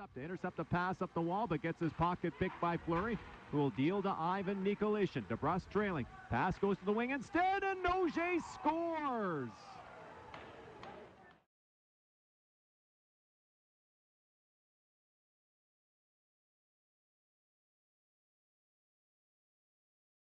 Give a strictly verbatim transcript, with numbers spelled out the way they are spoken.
Up to intercept a pass up the wall, but gets his pocket picked by Fleury, who will deal to Ivan Nicolishin. DeBrusk trailing. Pass goes to the wing instead, and Noje scores!